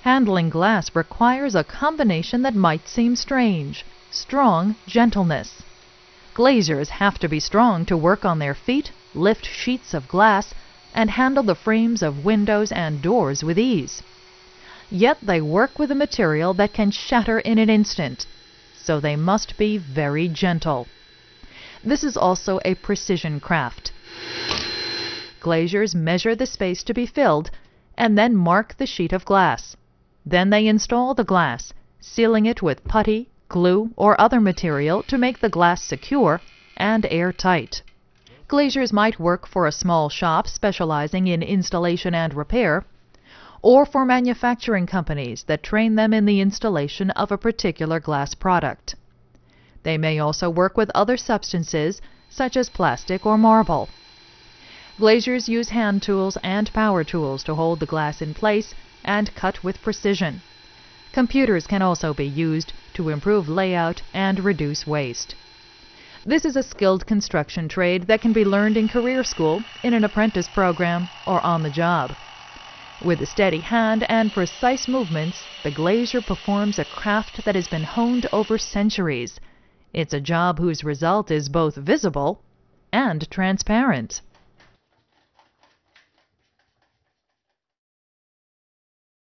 Handling glass requires a combination that might seem strange: strong gentleness. Glaziers have to be strong to work on their feet, lift sheets of glass, and handle the frames of windows and doors with ease. Yet they work with a material that can shatter in an instant, so they must be very gentle. This is also a precision craft. Glaziers measure the space to be filled and then mark the sheet of glass. Then they install the glass, sealing it with putty, glue, or other material to make the glass secure and airtight. Glaziers might work for a small shop specializing in installation and repair, or for manufacturing companies that train them in the installation of a particular glass product. They may also work with other substances, such as plastic or marble. Glaziers use hand tools and power tools to hold the glass in place and cut with precision. Computers can also be used to improve layout and reduce waste. This is a skilled construction trade that can be learned in career school, in an apprentice program, or on the job. With a steady hand and precise movements, the glazier performs a craft that has been honed over centuries. It's a job whose result is both visible and transparent.